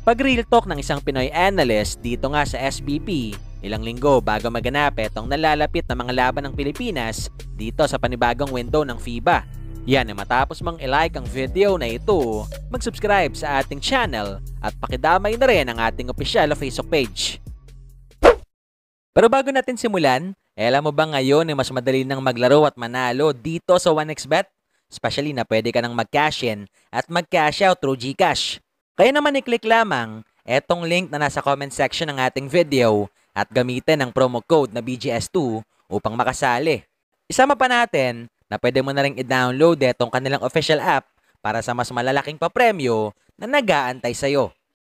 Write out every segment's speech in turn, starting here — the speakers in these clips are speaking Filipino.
Pag-real talk ng isang Pinoy analyst dito nga sa SBP, ilang linggo bago maganap itong nalalapit na mga laban ng Pilipinas dito sa panibagong window ng FIBA. Yan ay matapos mang i-like ang video na ito, mag-subscribe sa ating channel at pakidamay na rin ang ating opisyal na Facebook page. Pero bago natin simulan, alam mo ba ngayon ay mas madali nang maglaro at manalo dito sa 1xBet? Especially na pwede ka nang mag-cash in at mag-cash out through GCash. Kaya naman i-click lamang etong link na nasa comment section ng ating video at gamitin ang promo code na BGS2 upang makasali. Isama pa natin na pwede mo na rin i-download etong kanilang official app para sa mas malalaking papremyo na nag-aantay sa'yo.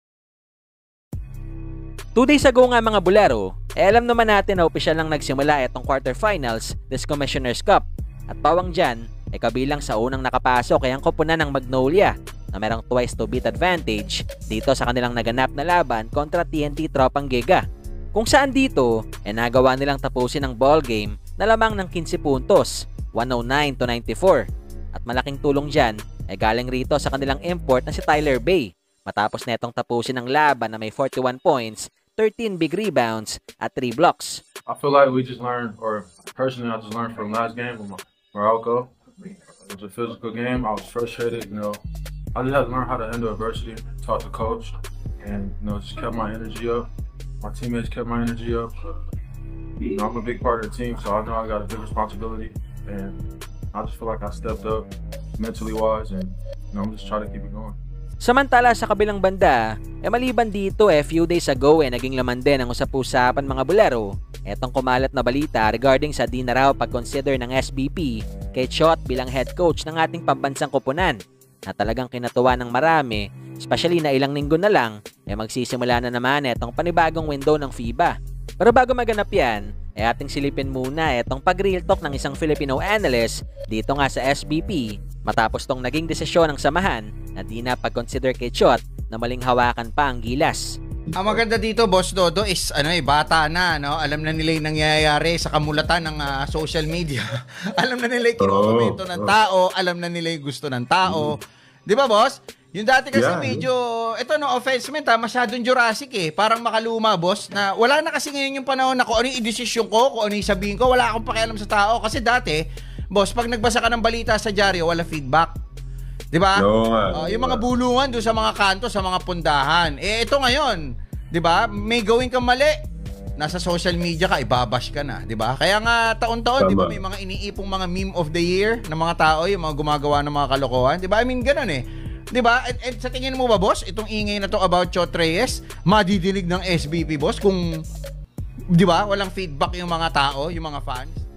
2 days ago nga mga bularo, alam naman natin na opisyal lang nagsimula itong quarterfinals this Commissioner's Cup at pawang dyan ay kabilang sa unang nakapasok ay ang koponan ng Magnolia na merong twice to beat advantage dito sa kanilang naganap na laban kontra TNT Tropang Giga. Kung saan dito ay nagawa nilang tapusin ang ball game na lamang ng 15 puntos, 109-94. At malaking tulong dyan ay galing rito sa kanilang import na si Tyler Bay matapos na itong tapusin ang laban na may 41 points, 13 big rebounds at 3 blocks. I feel like we just learned, or personally I just learned from last game with Morocco. It was a physical game. I was frustrated, I just had to learn how to handle adversity, talk to coach, and just kept my energy up. My teammates kept my energy up. I'm a big part of the team, so I know I got a big responsibility, and I just feel like I stepped up mentally wise, and I'm just trying to keep it going. Samantala sa kabilang banda, maliban dito few days ago naging laman din ang usap-usapan mga bularo. Etong kumalat na balita regarding sa di na raw pag-consider ng SBP kay Chot bilang head coach ng ating pambansang koponan na talagang kinatuwa ng marami, especially na ilang linggo na lang magsisimula na naman etong panibagong window ng FIBA. Pero bago maganap yan, ating silipin muna etong pag-real talk ng isang Filipino analyst dito nga sa SBP matapos tong naging desisyon ng samahan na di na pag-consider kay Chot na maling hawakan pa ang gilas. Ang maganda dito, Boss Dodo, is bata na, no? Alam na nila yung nangyayari sa kamulatan ng social media. Alam na nila yung kinokomento ng tao, alam na nila yung gusto ng tao. Di ba, Boss? Yung dati kasi medyo, ito offensement masyadong Jurassic Parang makaluma, Boss, na wala na kasi ngayon yung panahon na kung ano yung idesisyon ko, kung ano yung sabihin ko, wala akong pakialam sa tao. Kasi dati, Boss, pag nagbasa ka ng balita sa dyaryo, wala feedback. Di ba? Yung mga bulungan doon sa mga kanto, sa mga pundahan. Ito ngayon, di ba? May gawin kang mali. Nasa social media ka, ibabash ka na, di ba? Kaya nga taon-taon, di ba, may mga iniipong mga meme of the year ng mga tao, yung mga gumagawa ng mga kalokohan, di ba? I mean, ganun di ba? At sa tingin mo ba, Boss, itong ingay na to about Chot Reyes, madidinig ng SBP, Boss, kung, di ba, walang feedback yung mga tao, yung mga fans?